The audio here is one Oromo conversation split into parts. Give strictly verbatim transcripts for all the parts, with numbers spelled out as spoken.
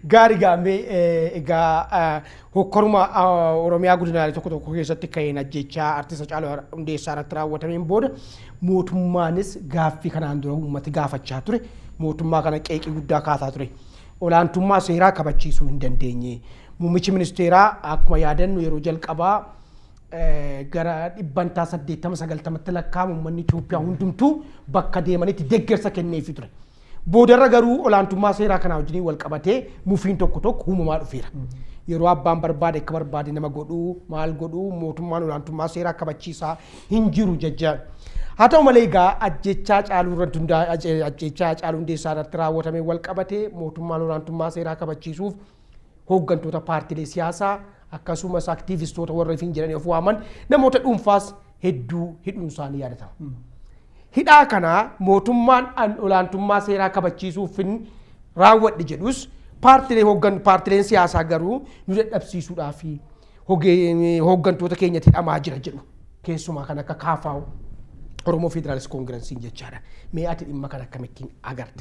Gaarii gaamee egaa hokkoruma Oromiyaa godinaalee tokko tokko keessatti ka'een ajjechaa artista Haacaaluu Hundeessaa irratti raawwatameen booda mootummaanis gaaffii kanaan dura uummati gaafachaa ture. Mootummaa kana qeeqii guddaa kaasaa ture. Olaantummaa seeraa kabachiisuu hin dandeenye. Muummichi ministeeraa akkuma yaadannu yeroo jalqabaa gara dhibbantaa saddeettama sagaltamatti lakkaa'amu uummanni Itoophiyaa hundumtuu bakka deemanitti deeggarsa kenneefii ture. Boodarra garuu olaantummaa seeraa kana wajjin wal qabatee mufiin tokko tokko uumamaa dhufeera. Yeroo abbaan barbaade akka barbaade nama godhuu maal godhuu mootummaan olaantummaa seeraa kabachiisaa hin jiru jajjaan. Haa ta'u malee egaa ajjechaa Haacaaluu irratti hundaa'e ajjechaa Haacaaluu Hundeessaa irratti raawwatamee wal qabatee mootummaan olaantummaa seeraa kabachiisuuf hooggantoota paartiilee siyaasaa akkasumas aktiivistoota warra ifin jedhanii of waaman namoota dhuunfaas hedduu hidhuun isaanii yaadatama. Hidhaa kana mootummaan olaantummaa seeraa kabachiisuuf raawwadhe jedhus paartiilee hooggan paartiileen siyaasaa garuu nu dadhabsiisuudhaa fi hooggantoota keenyatti hidhamaa jira jedhu keessumaa kan akka kaafaa'u Oromoo Federaalist Koongireensiin jechaadha. Mee ati dhimma kana akkamittiin agarte?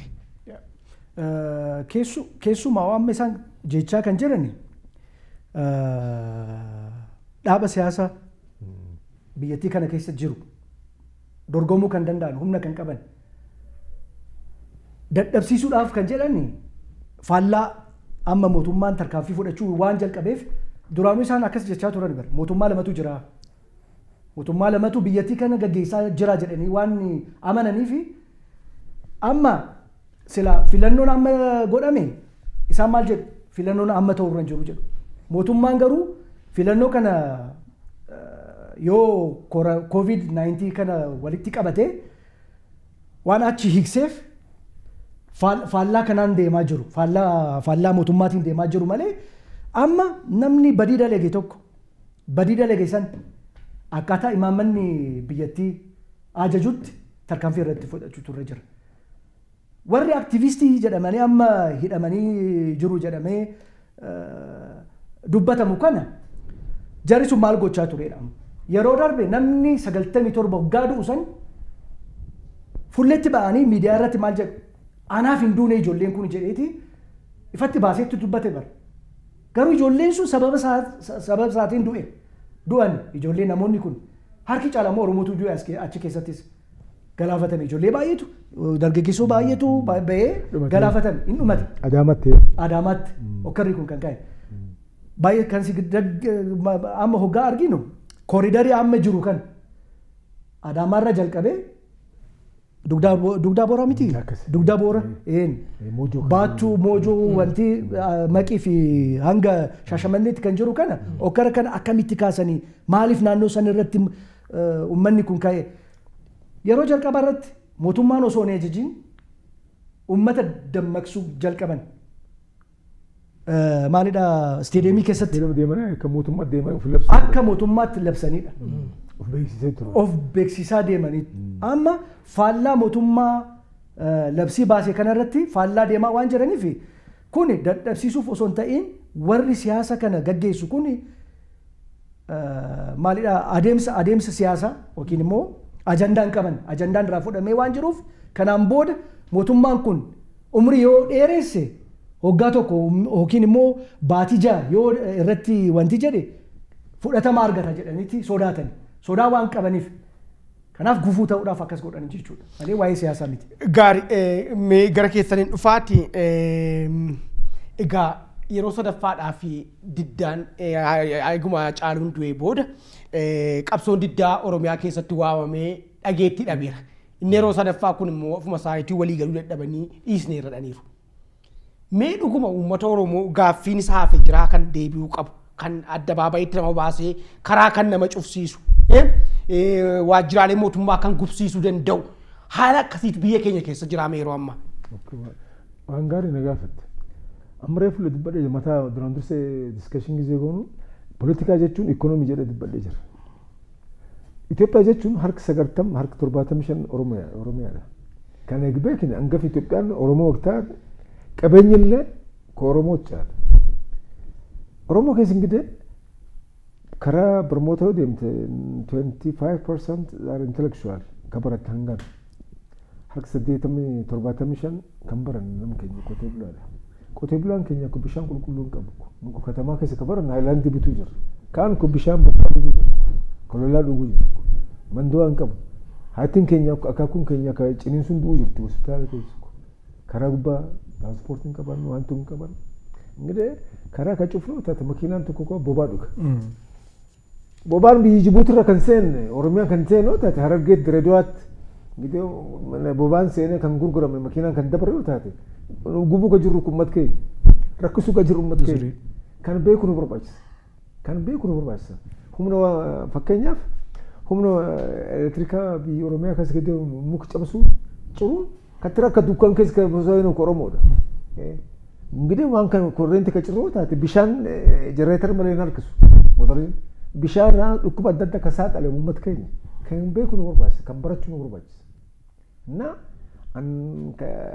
Keessumaa waan isaan jechaa kan jirani dhaaba siyaasaa biyyattii kana keessa jiru dorgomuu kan danda'an humna kan qaban dadhabsiisuudhaaf kan jedhani faallaa amma mootummaan tarkaanfii fudhachuu waan jalqabeef duraanuu isaan akkas jechaa turan bar mootummaa lamatu jira mootummaa lamatu biyyattii kana gaggeessaa jira jedhanii waan amananiif amma sila filannoon amma godhame isaan maal jedhu filannoon amma ta'uu irra jiru jedhu mootummaan garuu filannoo kana yoo covid nineteen kana walitti qabate waan achi hiikseef faallaa kanaan deemaa jiru faallaa faallaa mootummaatiin deemaa jiru malee amma namni badii dalage tokko badii dalage san akkaataa imaammanni biyyattii ajajutti tarkaanfii irratti fudhachuutu irra jira. Warri aktivistii jedhamanii amma hidhamanii jiru jedhamee dubbatamu kana jarri sun maal gochaa turedha. Yeroo darbe namni sagaltamii torba waggaa du'u san fulletti ba'anii miidiyaa irratti maal jedhu anaaf hin duune ijoolleen kun jedheeti ifatti baaseetti dubbate bara. Garuu ijoolleen sun sababa sababa isaatiin du'e du'an ijoollee namoonni kun harki caalamoo Oromootu du'e achi keessattis galaafatame ijoollee baay'eetu dargaggeessoo baay'eetu ba'ee galaafatame hin dhumate. Adaamatti. Adaamatti okkarri kun kan ka'e. Baay'ee kan si amma hoggaa arginu kooridarii amma jiru kan Adaamaarra jalqabee dugdaa booraa miti dugdaa boora baattuu moojoo wanti maqii fi hanga Shaashamanneetti kan jiru kana okkara kana akkamitti kaasanii maaliif naannoo san irratti uummanni kun ka'e yeroo jalqabaa irratti mootummaan osoo hin ajajiin uummata dammaqsuu jalqaban maalidha isteediyeemii keessatti akka mootummaatti labsanidha. Of beeksisaa deemanii amma faallaa mootummaa labsii baasee kanarratti faallaa deemaa waan jiraniif kun dadhabsiisuuf osoo hin ta'in warri siyaasa kana gaggeessu kun maalidha adeemsa adeemsa siyaasaa yookiin immoo ajandaan qaban ajandaan irraa fudhamee waan jiruuf kanaan booda mootummaan kun umrii yoo dheeresse waggaa tokko yookiin immoo baatii ja'a yoo irratti wanti jedhe fudhatama argata jedhaniiti sodaatan. Sodaa waan qabaniif kanaaf gufuu ta'uudhaaf akkas godhan jechuudha. Malee waa'ee siyaasaa miti. Gaarii mee gara keessaniin dhufaati egaa yeroo sadaffaadhaa fi diddaan eeguma Haacaaluun du'ee booda qabsoon diddaa Oromiyaa keessatti waamamee dhageetti dhabeera. Inni yeroo sadaffaa kun immoo ofuma isaaniitii walii galuu dadhabanii dhiisnee irra dhaniiru. Mee dhuguma uummata Oromoo gaaffiin isaa hafe jiraa kan deebi'uu qabu kan adda baabayitti nama baasee karaa kan nama cufsiisu. Waajjiraalee mootummaa kan gubsiisuu danda'u haala akkasiitu biyya keenya keessa jiraame yeroo ammaa. Waan gaarii na gaafatte. Amma reefu la dubbadhee mataa duraan dursee diskashin gisee goonu poolitikaa jechuun ikoonoomii jedhee dubbadhee jira. Itoophiyaa jechuun harka sagaltam harka torbaatamii shan Oromiyaadha. Kan eegbee kini hangafa Itoophiyaan Oromoo waqtaa qabeenyillee ka Oromoo caala. Oromoo keessa ingidee karaa barmoota yoo deemte twenty-five percent are intellectual ka baratte hangan harka saddeetamii torbaatamii shan kan baran nama keenya qotee bulaadha. qotee bulaan keenya kun bishaan qulqulluu hin qabu. Nuku katamaa keessa kabaran haayilaandii bituu jira. Kaan kun bishaan bokkaa dhuguu jira. Kololaa dhuguu jira. Mandoo hin qabu. Haatiin keenya akaakuun keenya ka ciniinsuun du'uu jirti hospitaala keessa. Karaa gubbaa tiranspoortiin qaban wanti hin qaban. Ngide karaa ka cufnu taate makiinaan tokko koo bobaa dhuga. Bobaan biyyi Jibuutii irra kan seenne Oromiyaa kan seenu taate Harargeet Direedawaatti. Ngide bobaan seene kan gurgurame makiinaan kan dabaru taate. Gubuu ka jirru kummat keenya. Rakkisuu ka jirru ummat keenya. Kan beeku nu barbaachisa. Kan beeku nu barbaachisa. Humna fakkeenyaaf humna elektirikaa biyya Oromiyaa keessa gadi muka cabsuu ciruun kan tira akka dukkan keessa kan bosona Oromoodha. Ngide waan kan korreenti ka ciruu taate bishaan jenereetar malee hin harkisu. Motoriin bishaan irraa dhukkuba adda addaa ka saaxile ummat keenya. Kan beeku nu barbaachisa. Kan barachuu nu barbaachisa. Na an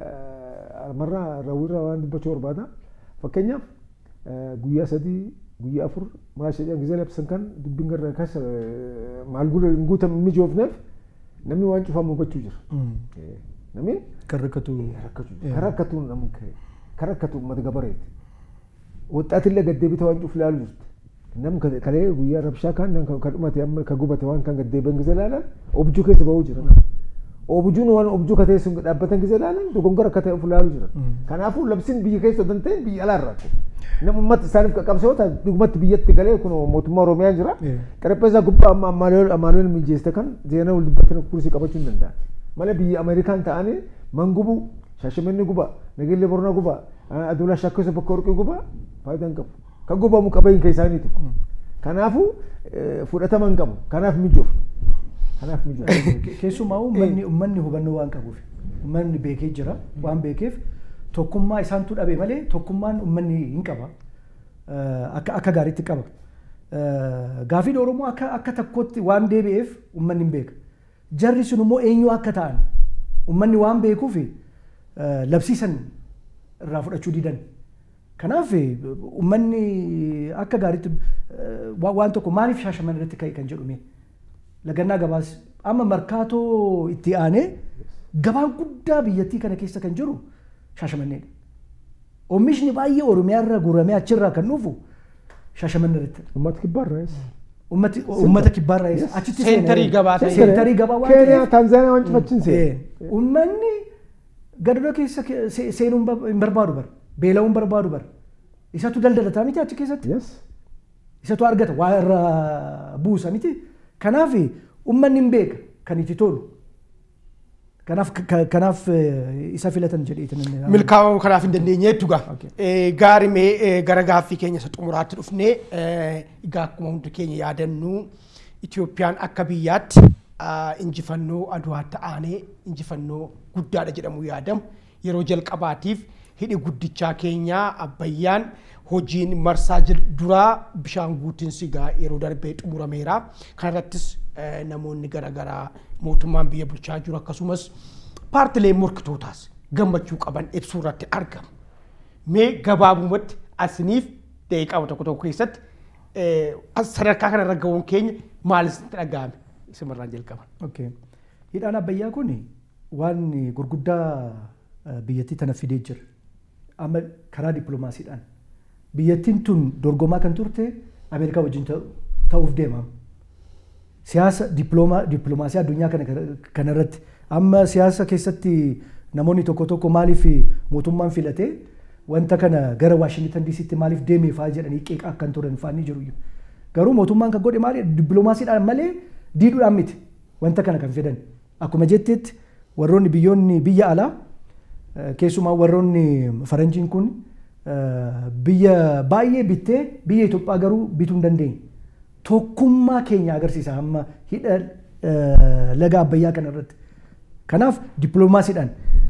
marraa rawirraa waan dubbachuu barbaada. Fakkeenyaaf guyyaa sadii guyyaa afur maashii gizee labsan kan dubbiin garra kaasa maal gula guutam mijoofneef namni waan cufamu hubachuu jira. Namni karakkatu karakkatu namni karakkatu uummata gabareeti. Waxxaatillee gaddeebite waan cufu ilaalu jirti. Namni kalee guyyaa rabshaa kan kan dhumate amma ka gubate waan kan gaddeeban gizee ilaalan objuu keessa bahuu jira. Objuun waan objuu ka teessu dhaabbatan gizee ilaalan dogongora akka ta'e ilaalu jira. Kanaafuu labsiin biyya keessa odan ta'e biyya alaarraati. Nama uummata isaaniif qaqqabsoo taate dhugumatti biyyatti galee kun mootummaa Oromiyaa jira. Qarapheesaa gubbaa amma Amaanuel mijeeste kan zeenaa wal dubbatanii kursii qabachuu hin danda'an. Malee biyya Ameerikaan ta'anii mangubu Shaashimanni guba Nageellee Boronaa guba Adoolaa Shakkisoo bakka Warqii guba faayidaa hin qabu. Kan gubamu qabayin ka isaaniiti. Kanaafuu fudhatama hin qabu. Kanaaf mijoof. Kanaaf mijoof. Keessumaa uummanni uummanni hubannoo waan qabuuf uummanni beekee jira waan beekeef tokkummaa isaantu dhabe malee tokkummaan uummanni hin qaba. Akka akka gaariitti qaba. Gaafiin Oromoo akka akka tokkotti waan deebi'eef uummanni hin beeka. Jarri sun immoo eenyu akka ta'an uummanni waan beekuuf labsiisan irraa fudhachuu didan. Kanaaf uummanni akka gaariitti waan tokko maaliif Shaashaman irratti ka'e kan jedhume lagannaa gabaas amma markaatoo itti aanee gabaan guddaa biyyattii kana keessa kan jiru Shaashamanneedha. Oomishni baay'ee Oromiyaa irraa guuramee achirraa kan dhufu Shaashaman irratti. Uummata kibbaarraas. Uummati uummata kibbaarraas achitti seentarii gabaa ta'e. Seentarii gabaa waan ta'eef. Keeniyaa Taanzaaniyaa waan cufachiin seene. Uummanni gadadoo keessa seenuun hin barbaadu bara. Beela'uun barbaadu bara. Isatu daldalataa miti achi keessatti. Isatu argata waa irraa buusa miti. Kanaaf uummanni hin beeka kan itti tolu. Kanaaf kanaaf isa filatan jedheetin. Milkaa'uu kanaaf hin dandeenye jechuudha. Gaarii mee gara gaaffii keenya isa xumuraatti dhufnee egaa akkuma hundi keenya yaadannu Itoophiyaan akka biyyaatti injifannoo Aduwaatti aanee injifannoo guddaadha jedhamu yaadamu yeroo jalqabaatiif hidhi guddichaa keenya Abbayyaan hojiin marsaa duraa bishaan guutiinsi gaa yeroo darbee xumurameera. Kanarrattis namoonni garaagaraa mootummaan biyya bulchaa jiru akkasumas paartileen morkitootaas gammachuu qaban ibsuu irratti argamu. Mee gabaabumatti asiniif daqiiqaa tokko tokko keessatti sadarkaa kanarra ga'uun keenya maalis dhaga'ame isimarraan jalqaban. Okay. Hidhaan Abbayyaa kun waan gurguddaa biyyattii tana fidee jira. Amma karaa dippiloomaasiidhaan biyyattiin tun dorgomaa kan turte Ameerikaa wajjin ta'uuf deema. Siyaasa dippiloomaasii addunyaa kana irratti amma siyaasa keessatti namoonni tokko tokko maaliif mootummaan filatee wanta kana gara Waashingtan diisiitti maaliif deemee fa'aa jedhanii qeeqaa akkan turan fa'aa ni jiru. Garuu mootummaan kan godhe maali dippiloomaasiidhaan malee diiduudhaan miti wanta kana kan fidan. Akkuma jetteetti warroonni biyyoonni biyya alaa keessumaa warroonni faranjiin kun biyya baay'ee bittee biyya Itoophiyaa garuu bituu hin dandeenye. Tokkummaa keenya agarsiisa amma hidha laga Abbayyaa kana irratti. Kanaaf dippiloomaasiidhaan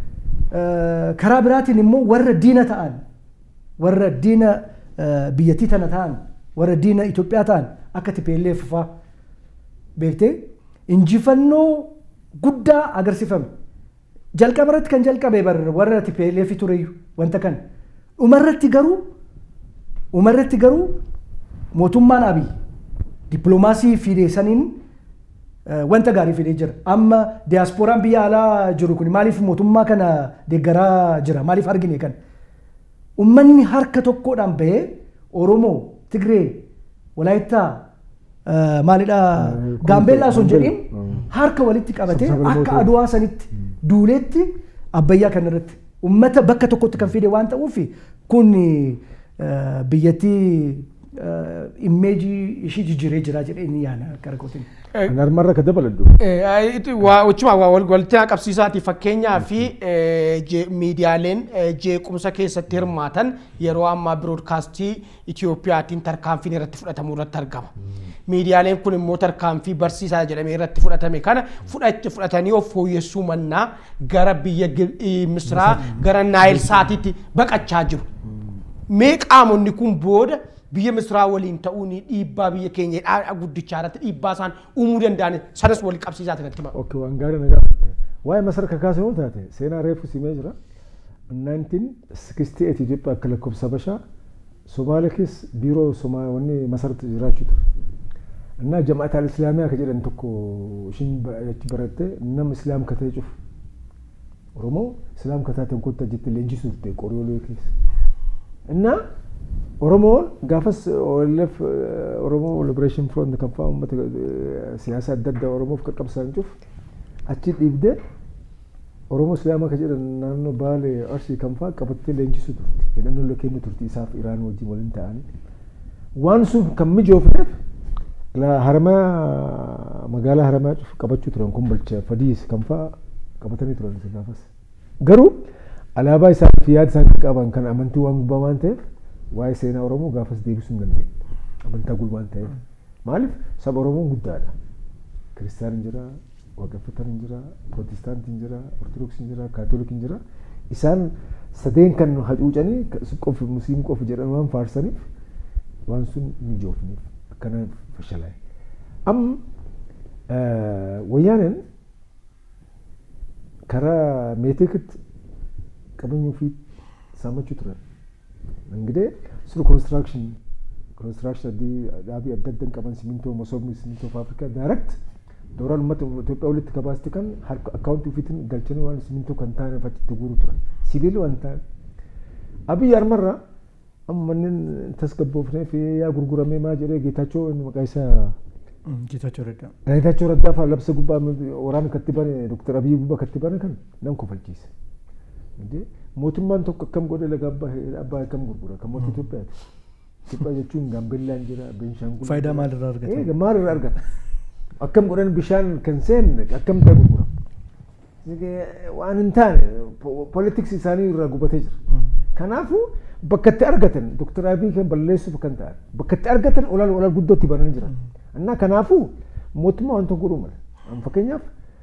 karaa biraatiin immoo warra diina ta'an warra diina biyyattii tana ta'an warra diina Itoophiyaa ta'an akka T P L F fa'aa beektee injifannoo guddaa agarsiifame. Jalqaba irratti kan jalqabe warra T P L F tureyyuu wanta kana. Umarratti garuu umarratti garuu mootummaan Abiy dippiloomaasii fidee saniin wanta gaarii fidee jira. Amma diyaaspooraan biyya alaa jiru kun maaliif mootummaa kana deeggaraa jira? Maaliif argine kan? ummanni harka tokkodhaan bahee Oromoo, Tigree, Walaayittaa maalidha Gaambeellaa sun jedhin harka walitti qabatee akka Adwaa sanitti duuleetti Abbayyaa kanarratti ummata bakka tokkotti kan fide waan ta'uuf kun biyyattii immeejii ishii jijjiiree jira jedhee inni yaana qarqootiin. Narmarra ka dabaladhu. Wachuma walitti qabsiisaati fakkeenyaa fi miidiyaaleen jeequmsa keessatti hirmaatan yeroo ammaa biroodkaastii Itiyoophiyaatiin tarkaanfiin irratti fudhatamu irratti argama. Miidiyaaleen kun immoo tarkaanfii barsiisaa jedhamee irratti fudhatame kana fudhatanii of fooyyessuu mannaa gara biyya Misraa gara Naayil Saatiitti baqachaa jiru. Mee qaamonni kun booda biyya Misraa waliin ta'uun dhiibbaa biyya keenya guddichaa irratti dhiibbaa isaan uumuu danda'an sanas wal qabsiisaa ta'e natti. Okay, waan gaarii na gaafatte. Waa'ee Masar kakaasuu taate seenaa reefu simee jira. nineteen sixty-eight Itoophiyaa akka lakkoofsa Habashaa Somaaliyaa keessa biiroo Somaaliyaa Masar jiraachuu ture. እና ጀማዓት አልእስላሚያ ከጀደን ተኮ ሽን ያቺ በረተ ነም እስላም ከተጭፍ ኦሮሞ እስላም ከታተን ኮታ ጅት ለንጂሱ ቆሪዮሎ ከስ እና ኦሮሞ ጋፈስ ወለፍ ኦሮሞ ሊበሬሽን ፍሮንት ከፋው መተ ሲያሳ ደደ ኦሮሞ ፍቀቀብሳን ጩፍ አቺ ዲብደ ኦሮሞ እስላም ከጀደን ናኖ ባለ አርሲ ከንፋ ቀበተ ለንጂሱ ቱርቲ ሄደን ለከኒ ቱርቲ ኢሳፍ ኢራን ወጂ ወልንታኒ ዋንሱ ከምጆፍነፍ لا هرما مقالة هرما شوف قبضت ترون كمبلش فديس كم فا قبضتني ترون سنافس قرو على باي سان فياد سان كابان كان أمنتو وان بوان تيف واي سينا أورمو قافس ديبسون جنبي أمنتا قول وان تيف مالف سب أورمو قدانا كريستيان جرا وقفتان جرا بروتستان جرا أرثوذكس جرا كاثوليك جرا إسان سدين كان هجوجاني سقف مسلم قف جرا وان فارساني وان سون نجوفني كان فشلها أم آه ويانا كرا ميتكت كمان يوفي سامة شطرة نقدر سلو construction construction دي أبي أددن كمان سمينتو مصابني سمينتو في أفريقيا دايركت دوران مت تبقى أولي تكباستي كان هر أكاونت يوفيتن قلتني وان سمينتو كان تاني فاتي تقولوا ترى سيدلو أنت أبي يار مرة أما من تسكبوا في يا غرغرة ما جري جيتاشو إنه مكايسا جيتاشو ردا جيتاشو ردا فلبس جوبا وران كتباني دكتور أبي جوبا كتباني كان نام كفلتيس إنتي موتمان توك كم قدر لقابا أبا كم غرغرة كم موتي توبات توبات يجون غامبيلا نجرا بينشانغول فايدة ما لرارجت إيه ما لرارجت أكم قدر بيشان كنسين أكم تغرغرة وأن إنتان politics إنساني رغوبة تجر كنافو بكت أرجتن دكتور أبي كان بلليسو بكنت أر بكت أرجتن ولا ولا جدو تبان نجرا أنا كنافو موتما أنتو قرومر أم فكينيا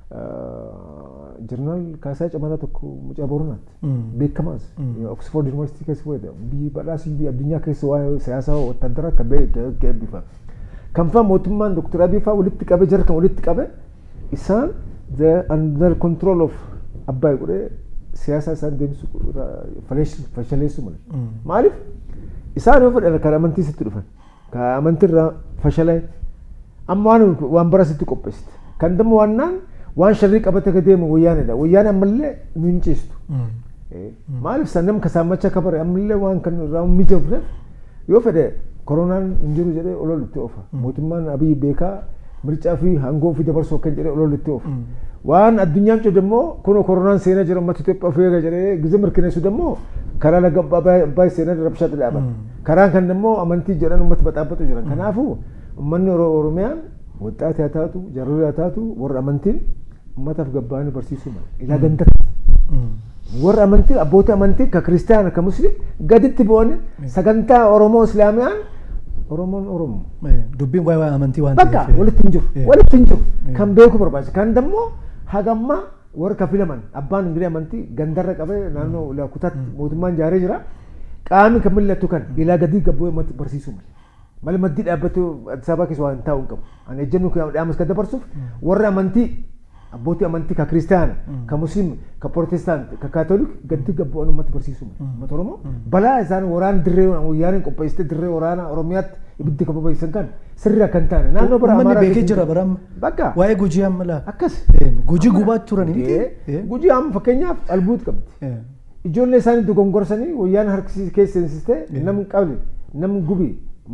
جرنال كاساج أمانة تكو مجابورنات بيكماس أكسفورد يونيفرسيتي كسويدا بي بلاس بي الدنيا كسواه سياسة وتدرك كبي كبي بيفا كم فا موتما دكتور أبي فا ولدت كبي جرك ولدت كبي إنسان the under control of أباي قري سياسة سان ديم سو فلش فشليسو مال معرف إسان يوفر أنا كرامنتي ستروفن كرامنتي را فشلة أما وان وان برا ستكوبست كندم وانان وان شريك أبتك ديم ويانا دا ويانا ملة نينجستو معرف سنم كسامة كبر أملة وان كان رام ميجوفر يوفر كورونا إنجرو جري أولو لتوفا موتمان أبي بيكا مرجع في هنگو في دبر سوكن جري أولو لتوفا وان الدنيا جو دمو كونو كورونا سينا جرو ما تتوب أفيا جري جزمر كنا سو دمو كرا لقى باي باي سينا ربشات الأبد كرا كان دمو أمانتي جران ومت بتأبتو جران كنافو من رو روميان وتأتي هاتاتو جروري هاتاتو ور أمانتي ما تفقد باني برسيسو مال إلى جنتك ور أمانتي أبوتي أمانتي ككريستيان كمسلم قدت تبوني سكنتا أورومو إسلاميان أورومو أورومو دبين واي واي أمانتي وان بكا ولا تنجو ولا تنجو كم بيوكو برباس كان دمو هاجمما ور كفيلمان أبان إنجلي أمانتي جندرك أبي نانو لا كتات موتمان جاري جرا كامي كمل لا تكن إلى قدي كبوي مت برسيسو مال مال مديد أبتو سباك سوان تاون كم أنا جنو كأمس كده برسوف ور أمانتي أبوتي أمانتي ككريستيان كمسلم كبروتستان ككاثوليك قدي كبوي أنو مت برسيسو مال مترومو بلا إنسان وران دري ويارين كوبايست دري ورانا أوروميات يبدي كبوي سنكان سرّا كنتان نانو برا من بيكي جرا برام بكا واي جوجي أم لا أكس جوجي غوبات توراني جوجي أم فكينيا البوت كم ijoollee isaanii dogongorsanii wayyaan harkisii keessa seensistee namni qabne namni gubii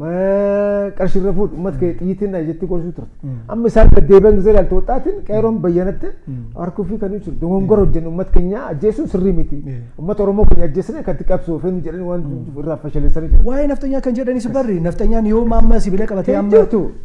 qarshii irra fuudhu uummata kee xiyyiitiin jetti gorsuu turte. Amma isaan deddeebi'an gisee ilaaltu waxaatiin qeeroon bayyanatte harkuu fi kan ibsu dogongora hojjennu uummata keenya ajjeesuun sirrii miti. Uummata Oromoo keenya ajjeesanii akkatti qabsoo feenu jedhanii waan irraa fashaleessanii jiru. Waa'ee naftanyaa kan jedhanis barri naftanyaa yoo amma sibiila qabatee amma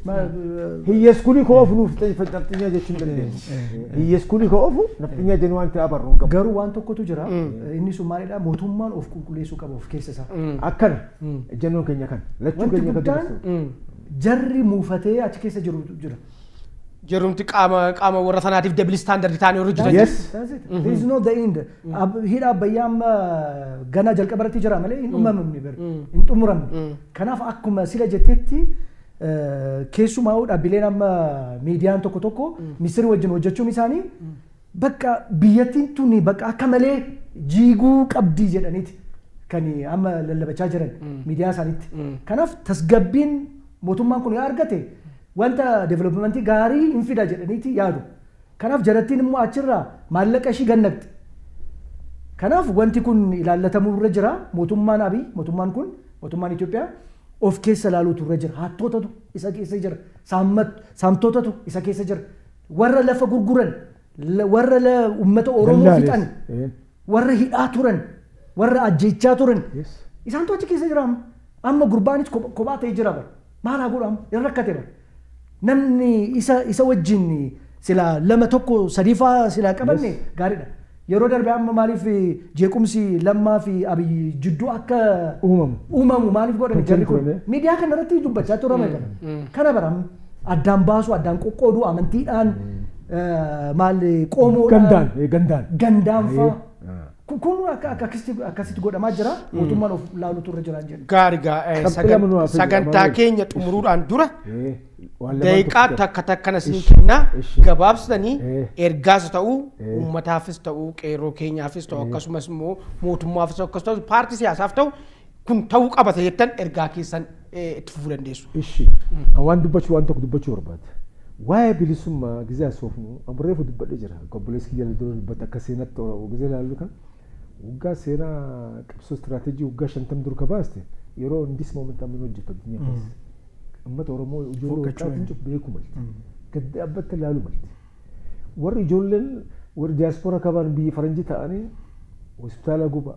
hiyyees kulii koo ofu nuuf naftanyaa jechuun dandeenya. Hiyyees kulii koo ofu naftanyaa jennu waan ta'aa barruun qabu. Garuu waan tokkotu jira inni sun maalidha mootummaan of qulqulleessuu qaba of keessa isaa. Akkana jennuun keenya kan lachuu keenya guddaan jarri muufatee achi keessa jiru jira. Jarumti qaama qaama warra sanaatiif double standard taane warra jiran. Yes. This is not the end. Hidha abbayyaa amma gana jalqabarratti jira malee hin uumamamne bari. Hin xumuramne. Kanaaf akkuma sila jettetti keessumaa dhaabbileen amma miidiyaan tokko tokko Misiri wajjin hojjechuun isaanii bakka biyyattiin tuni bakka akka malee jiiguu qabdii jedhaniiti. Kan amma lallabachaa jiran miidiyaa isaaniitti. Kanaaf tasgabbiin mootummaan kun yoo argate wanta developmentii gaarii hin fida jedhaniiti yaadu. Kanaaf jarattiin immoo achirraa maallaqa ishii gannaqxi. Kanaaf wanti kun ilaallatamuu irra jira mootummaan Abiy mootummaan kun mootummaan Itoophiyaa of keessa ilaaluutu irra jira. Hattootatu isa keessa jira. Saamtotatu isa keessa jira. Warra lafa gurguran warra uummata Oromoo fixan warra hidhaa turan. Warra ajjechaa turan isaantu achi keessa jira amma gurbaanis kophaa ta'ee jira bara maal haa godhamu irra rakkate bara namni isa isa wajjin sila lama tokko sadiifaa sila qabanne gaariidha yeroo darbe amma maaliif jeequmsi lammaa fi Abiy jidduu akka uumamu uumamu maaliif godhan jarri kun miidiyaa kana irratti dubbachaa turame kana bara addaan baasu addaan qoqqoodu amantiidhaan maal qoomoodhaan gandaan gandaan gandaan faa kun akkasitti godhamaa jira mootummaan of laaluutu irra jiraan jedhu. Gaarigaa sagantaa keenya xumuruudhaan dura daqiiqaa takka takkana isin kennaa gabaabsitanii ergaas ta'uu uummataafis ta'uu qeerroo keenyaafis ta'uu akkasumas immoo mootummaafis ta'uu akkasumas ta'uu paartii siyaasaaf ta'uu kun ta'uu qabata jettan ergaa keessan itti fufuu dandeessu. Ishi waan dubbachuu waan tokko dubbachuu barbaada. Waa'ee bilisummaa gizee asoofnu amreefu dubbadhee jira gobboleessi jala dura dubbata akka seenatti gizee ilaallu kan waggaa seenaa qabsoo istiraatejii waggaa shantam dur kabaaste yeroo indis moomentaa min hojjetu addunyaa keessa uummata Oromoo ijoollee waggaatti cuf beeku malti gad dhaabbatti ilaalu malti warri ijoolleen warri diiyaaspooraa kabaan biyya faranjii ta'anii hospitaala gubaa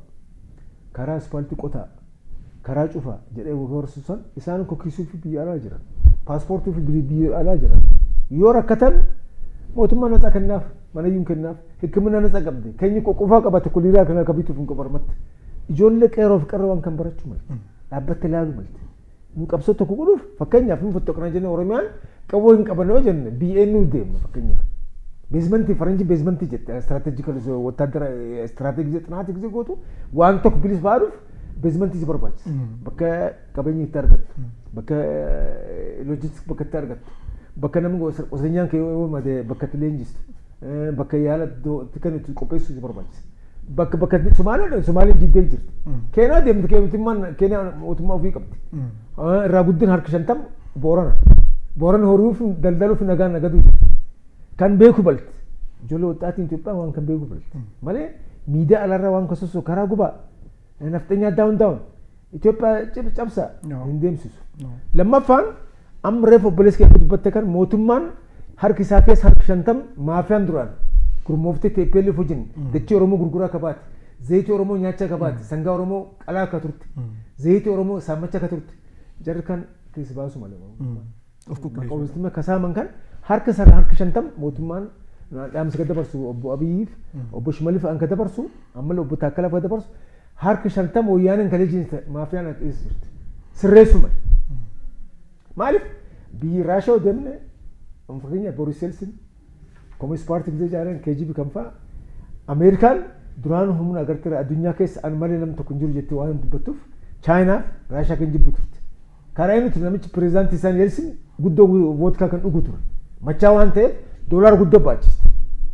karaa aspaaltii qotaa karaa cufaa jedhee warsuusan isaan kokkisuu fi biyya alaa jiran paaspoortii fi biyya alaa jiran yoo rakkatan mootummaa naxaa kennaaf manayyuun kennaaf hikimina naxaa qabde keenyi qoqqofaa qabate kuliiraa kana kabituuf hin qabarmatte ijoollee qeeroo fi qarra waan kan barachuu malte dhaabbatte ilaalu malte nu qabsoo tokko godhuuf fakkeenyaaf hin fottoqnaa jenne Oromiyaan qaboo hin qaban yoo jenne biyyeen nu deemna fakkeenyaaf beezmentii faranjii beezmentii jette istiraatejikal wattaadara istiraatejii xinaatii gisee gootu waan tokko bilis baaduuf beezmentii si barbaachisa bakka qabeenyi itti argattu bakka loojistiks bakka itti argattu bakka namni qosanyaan kee yoo made bakka itti leenjistu bakka yaala kan itti qopheessu si barbaachisa bakka bakka Somaaliyaa Somaaliyaa jiddee jirti Keenyaa deemte Keenyaa Keenyaa mootummaa ofii qabdi irraa guddin harka shantam Boorana Boorana horiif daldaluuf nagaan nagadu jira kan beeku balti ijoollee waxaatiin Itoophiyaa waan kan beeku balti malee miidiyaa alarraa waan kasoso karaa gubaa naftanyaa daawun daawun Itoophiyaa cabsaa hin deemsisu lammaffaan amma reef obboleessi kee dubbatte kan mootummaan harki isaa keessa harki shantam maafiyaan duraan gurmooftee teeppeellee hojiin dachee Oromoo gurguraa kabaate zayitii Oromoo nyaachaa kabaate sangaa Oromoo qalaa akka turte zayitii Oromoo saamachaa akka turte jarri kan keessa baasu malee of qulqulleessu kasaaman kan harka isaa harki shantam mootummaan dhaamsa gad dabarsu obbo Abiyyiif obbo Shimaliif an ka dabarsu amma obbo Taakkalaaf ka dabarsu harka shantam wayyaaneen kaleejinsa maafiyaan akka jirti sirreessu malee maaliif biyyi Raashaa deemne fakkeenya Boriselsin Communist Party gisee jaareen K G B kan fa'a Ameerikaan duraan humna agartee addunyaa keessa an malee namni tokko hin jiru jettee waan dubbattuuf Chaayinaa Raashaa kan jibbu turte karaa inni namichi pireezidaantii isaan Yelsin guddoo vootkaa kan dhugu ture machaa waan ta'eef doolaara guddoo baachiste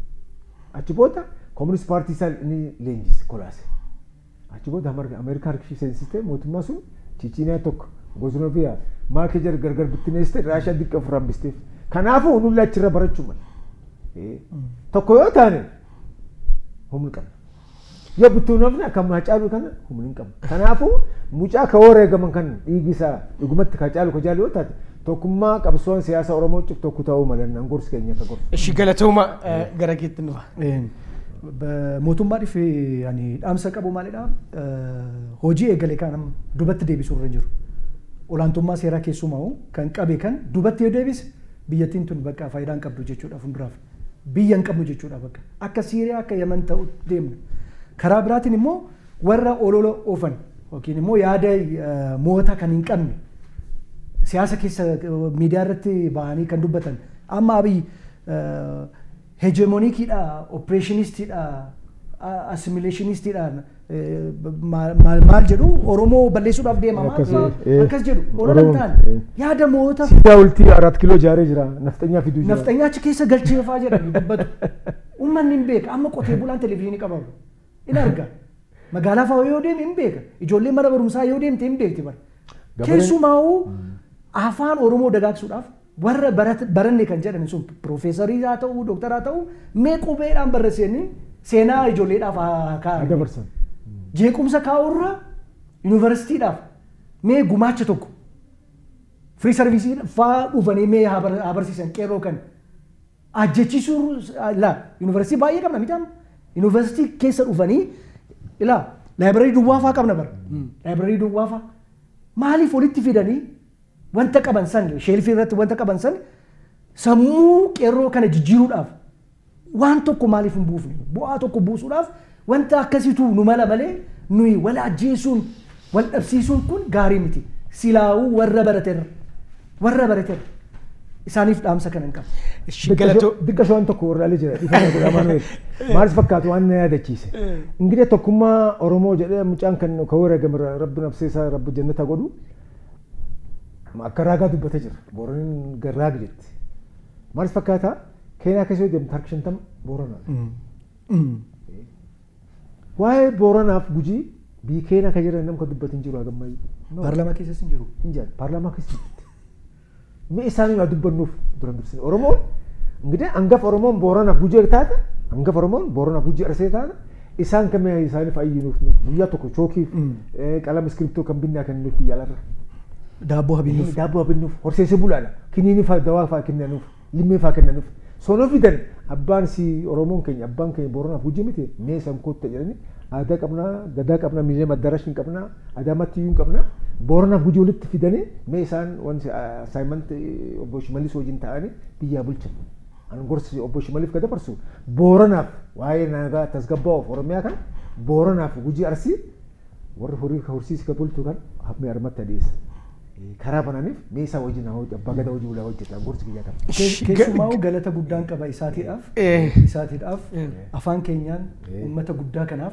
achi booda Communist Party isaan inni leenjise kolaase achi booda Ameerikaa harkishii seensistee mootummaa sun Chichiniyaa tokko Bosnoviyaa maakee jar gargar bittineessite Raashaa diqqa ofirraan bisteef kanaafuu nuti achirra barachuu malee tokko yoo taane humna qabna Yoo buttuun hafne akka Haacaaluu kana humna hin qabu. Kanaafuu mucaa ka wareegaman kan dhiigi isaa dhugumatti Haacaaluu ka jaallu yoo taate tokkummaa qabsoon siyaasa Oromoo tokko ta'uu malan gorsi keenya akka gorsi. Ishi galatooma gara keetti nufa. Mootummaa dhifee yani dhaamsa qabu maalidha? Hojii eegale kan dubatti deebisuu irra jiru. Olaantummaa seeraa keessumaa kan qabe kan dubatti yoo deebise biyyattiin tun bakka faayidaa hin qabdu jechuudha fuulduraaf. Biyya hin qabnu jechuudha bakka. Akka Siiriyaa akka Yaman ta'u deemna. Karaa biraatiin immoo warra olola oofan yookiin immoo yaada moota kan hin qabne siyaasa keessa miidiyaa irratti bahanii kan dubbatan amma abiy hegemonikiidha operationistidha assimilationistidha maal jedhu Oromoo balleessuudhaaf deema akkas jedhu ololan ta'an yaada moota sidaa ultii arat kiiloo jaaree jira naftanyaa fiduu jira naftanyaa achi keessa galcheefaa jedhanii dubbatu uummanni hin beeka amma qotee bulaan televezyiinii qabamu in arga magaalaa fa'aa yoo deeme hin beeka ijoollee mana barumsaa yoo deemte hin beekti bara keessumaa'uu afaan Oromoo dagaagsuudhaaf warra baranne kan jedhan sun piroofeesarii haa ta'u dooktaraa haa ta'u mee qubeedhaan barreessanii seenaa ijoolleedhaaf kaa'an dabarsan jeequmsa kaa'urra yuunivarsiitiidhaaf mee gumaacha tokko firii sarviisii fa'aa dhufanii mee haa barsiisan qeerroo kan ajjechiisuu laa yuunivarsiitii baay'ee qabna miidhama yuunivarsiitii keessa dhufanii ilaa laayibrarii duwwaa fa'aa qabna bara laayibrarii duwwaa fa'aa maaliif walitti fidanii wanta qaban san sheelfii irratti wanta qaban san sammuu qeerroo kana jijjiiruudhaaf waan tokko maaliif hin buufne bu'aa tokko buusuudhaaf wanta akkasitu nu mala malee nuyi wal ajjeesuun wal dhabsiisuun kun gaarii miti silaa'uu warra barateerra warra barateerra isaaniif dhaamsa kana hin qabu. Galatoo diqqasoo waan tokko warraalee jira dhifama godha Maanuweel maaliif fakkaatu waan na yaadachiise. Ingilee tokkummaa Oromoo jedhee mucaan kan ka wareegame rabbi nafseesaa rabbi jannata godhu akka raagaa dubbatee jira Booraniin garraag jetti. Maaliif fakkaata Keenyaa keessoo deemte harka shantama Booranaa. Waa'ee Booranaaf Gujii biyyi Keenyaa kan jiran namni dubbatin jiru hagammayyuu. Paarlaamaa keessas hin jiru. Hin jiru paarlaamaa keessa jirti. Mee isaanii waa dubbannuuf duran dursine Oromoon ingilee hangafa Oromoon Booranaaf Gujii taate hangafa Oromoon Booranaaf Gujii arsee taate isaan kamee isaaniif ayyinuuf guyyaa tokko chookiif qalama iskiriptoo kan binnaa kan nuuf biyya alarra. Daabboo habinnuuf. Daabboo habinnuuf horsiisee bulaadha kiniinii fa'aa dawaa fa'aa kennanuuf limmee fa'aa kennanuuf soonoo fidan abbaan si Oromoon keenya abbaan keenya Booranaaf Gujii miti mee isaan kootta jedhanii aadaa qabnaa gadaa qabnaa miizee maddarashin qabnaa aadaa mattiyyuun qabnaa Booranaaf Gujii walitti fidanii mee isaan wanti assignment obbo Shimallis wajjin ta'anii biyyaa bulchan. An gorsi obbo Shimaliif ka dabarsu Booranaaf waa'ee nagaa tasgabbaa'uuf Oromiyaa kan Booranaaf Gujii Arsii warri horii horsiis ka bultu kan hammee armatti adeessa. Karaa bananiif mee isaa wajjin abbaa gadaa wajjin ulaa hojjetan gorsi biyyaa kan. Keessumaa galata guddaan qaba isaatiidhaaf isaatiidhaaf afaan keenyaan uummata guddaa kanaaf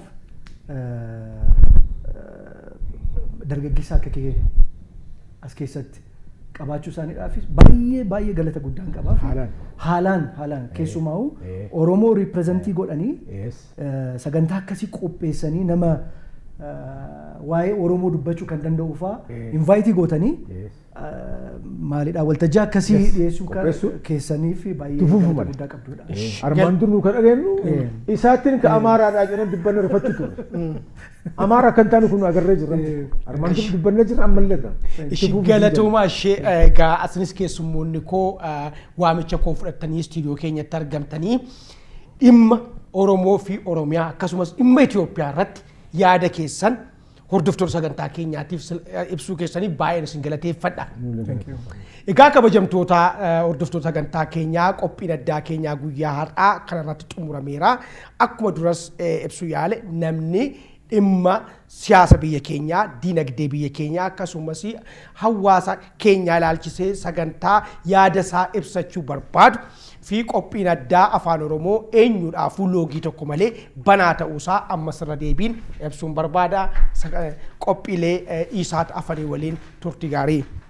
dargaggeessa akka kee as keessatti qabaachuu isaaniidhaafis baay'ee baay'ee galata guddaan qabaaf haalaan haalaan keessumaa Oromoo riipirezentii godhanii sagantaa akkasii qopheessanii nama waa'ee Oromoo dubbachuu kan danda'u fa'aa invaayitii gootanii maalidha waltajjii akkasii dhiyeessuu keessaniif baay'ee guddaa qabdudha. Armaan duruu kan dhageenyu isaattiin ka Amaaraadhaa jedhan dubbanne rifachuu ture. Amaara kan taanu kun agarree jirra. Armaan duruu dubbanne jirra ammallee kan. Galatooma ishee egaa asinis keessummoonni koo waamicha koo fudhattanii istiidiyoo keenyatti argamtanii dhimma Oromoo fi Oromiyaa akkasumas dhimma Itoophiyaa irratti yaada keessan hordoftoota sagantaa keenyaatiif ibsuu keessanii baay'een isin galateeffadha. Egaa kabajamtoota hordoftoota sagantaa keenyaa qophiin addaa keenyaa guyyaa har'aa kanarratti xumurameera. Akkuma duras ibsuu yaale namni dhimma siyaasa biyya keenyaa, diinagdee biyya keenyaa akkasumas hawaasa keenyaa ilaalchisee sagantaa yaada isaa ibsachuu barbaadu fi qophiin addaa afaan Oromoo eenyuudhaafuu loogii tokko malee banaa ta'uusaa ammas irra deebiin ibsuun barbaada. Qophiilee ESAT afanii waliin turtii gaarii.